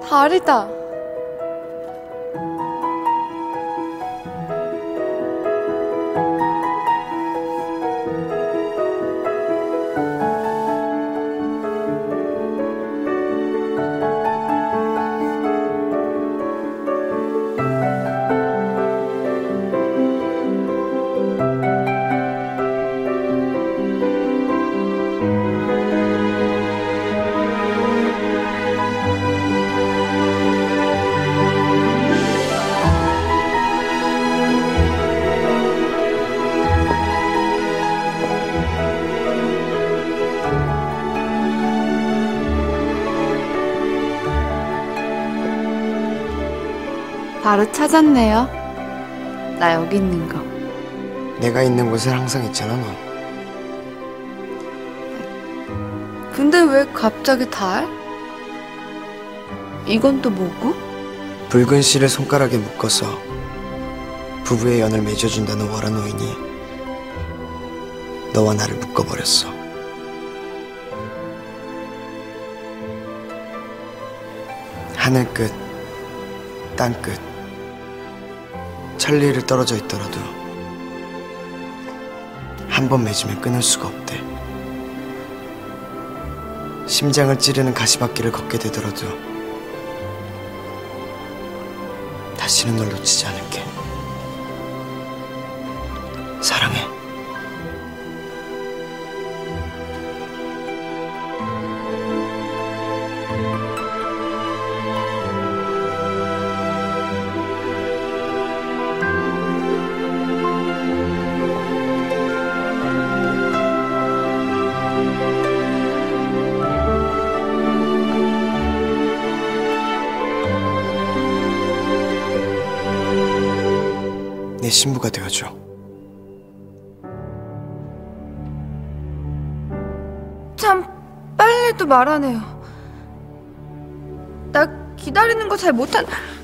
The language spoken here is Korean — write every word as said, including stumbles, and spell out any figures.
달이다. 바로 찾았네요. 나 여기 있는 거. 내가 있는 곳에 항상 있잖아, 너. 근데 왜 갑자기 달? 이건 또 뭐고? 붉은 실을 손가락에 묶어서 부부의 연을 맺어준다는 월화노인이 너와 나를 묶어버렸어. 하늘 끝, 땅 끝, 천리를 떨어져 있더라도 한 번 맺으면 끊을 수가 없대. 심장을 찌르는 가시밭길을 걷게 되더라도 다시는 널 놓치지 않을게. 사랑해. 내 신부가 되어줘. 참 빨리도 말하네요. 나 기다리는 거 잘 못한...